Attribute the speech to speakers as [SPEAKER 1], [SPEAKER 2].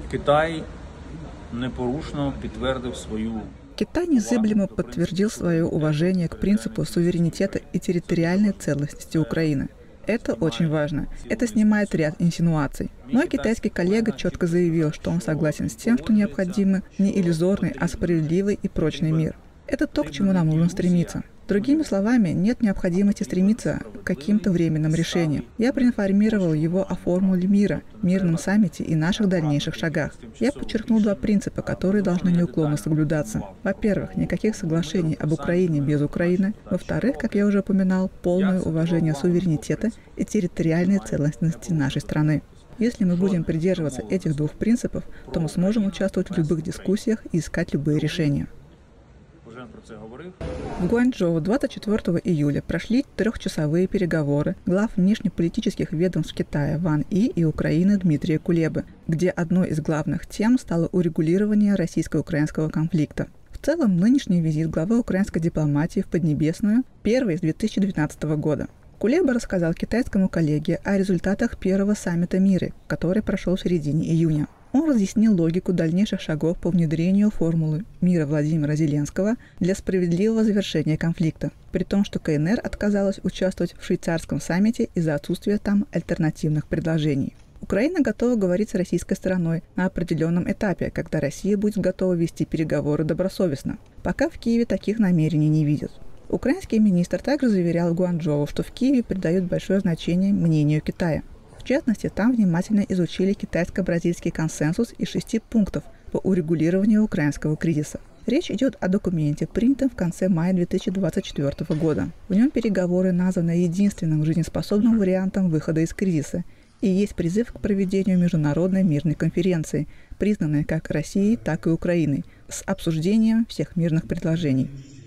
[SPEAKER 1] Китай непорушно підтвердив свою.
[SPEAKER 2] Китай незыблемо подтвердил свое уважение к принципу суверенитета и территориальной целостности Украины. Это очень важно. Это снимает ряд инсинуаций. Мой китайский коллега четко заявил, что он согласен с тем, что необходимый не иллюзорный, а справедливый и прочный мир. Это то, к чему нам нужно стремиться. Другими словами, нет необходимости стремиться к каким-то временным решениям. Я проинформировал его о формуле мира, мирном саммите и наших дальнейших шагах. Я подчеркнул два принципа, которые должны неуклонно соблюдаться. Во-первых, никаких соглашений об Украине без Украины. Во-вторых, как я уже упоминал, полное уважение суверенитета и территориальной целостности нашей страны. Если мы будем придерживаться этих двух принципов, то мы сможем участвовать в любых дискуссиях и искать любые решения. В Гуанчжоу 24 июля прошли трехчасовые переговоры глав внешнеполитических ведомств Китая Ван И и Украины Дмитрия Кулебы, где одной из главных тем стало урегулирование российско-украинского конфликта. В целом, нынешний визит главы украинской дипломатии в Поднебесную первый с 2012 года. Кулеба рассказал китайскому коллеге о результатах первого саммита мира, который прошел в середине июня. Он разъяснил логику дальнейших шагов по внедрению формулы мира Владимира Зеленского для справедливого завершения конфликта, при том, что КНР отказалась участвовать в швейцарском саммите из-за отсутствия там альтернативных предложений. Украина готова говорить с российской стороной на определенном этапе, когда Россия будет готова вести переговоры добросовестно. Пока в Киеве таких намерений не видят. Украинский министр также заверял в Гуанчжоу, что в Киеве придают большое значение мнению Китая. В частности, там внимательно изучили китайско-бразильский консенсус из 6 пунктов по урегулированию украинского кризиса. Речь идет о документе, принятом в конце мая 2024 года. В нем переговоры названы единственным жизнеспособным вариантом выхода из кризиса, и есть призыв к проведению международной мирной конференции, признанной как Россией, так и Украиной, с обсуждением всех мирных предложений.